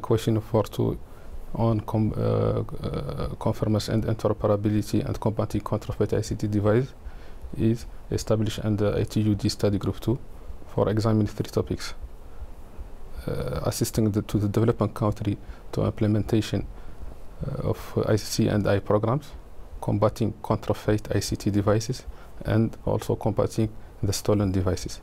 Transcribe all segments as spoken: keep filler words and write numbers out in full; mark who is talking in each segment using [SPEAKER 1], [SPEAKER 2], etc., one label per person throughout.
[SPEAKER 1] question four two on com, uh, uh, conformance and interoperability and combating counterfeit I C T device is established under I T U D study group two for examining three topics. Uh, assisting the, to the developing country to implementation uh, of uh, I C and I programs, combating counterfeit I C T devices, and also combating the stolen devices.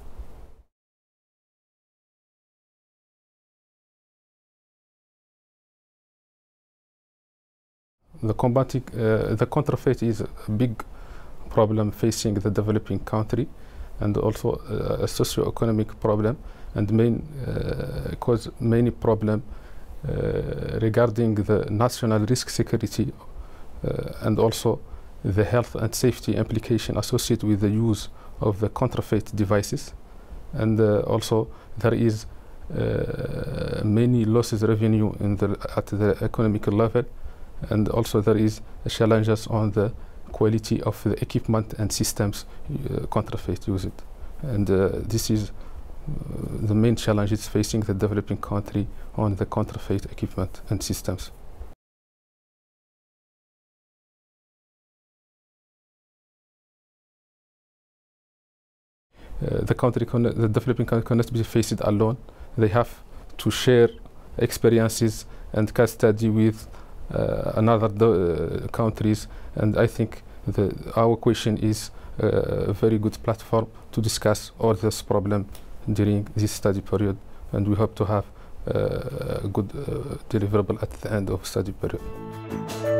[SPEAKER 1] The combating uh, the counterfeit is a big problem facing the developing country, and also uh, a socio-economic problem, and main uh, cause many problem uh, regarding the national risk security uh, and also the health and safety implication associated with the use of the counterfeit devices, and uh, also there is uh, many losses revenue in the at the economic level, and also there is challenges on the quality of the equipment and systems uh, counterfeit use it, and uh, this is uh, the main challenges facing the developing country on the counterfeit equipment and systems. Uh, the country, the developing country cannot be faced alone. They have to share experiences and case study with uh, another uh, countries, and I think the, our question is uh, a very good platform to discuss all this problem during this study period, and we hope to have uh, a good uh, deliverable at the end of study period.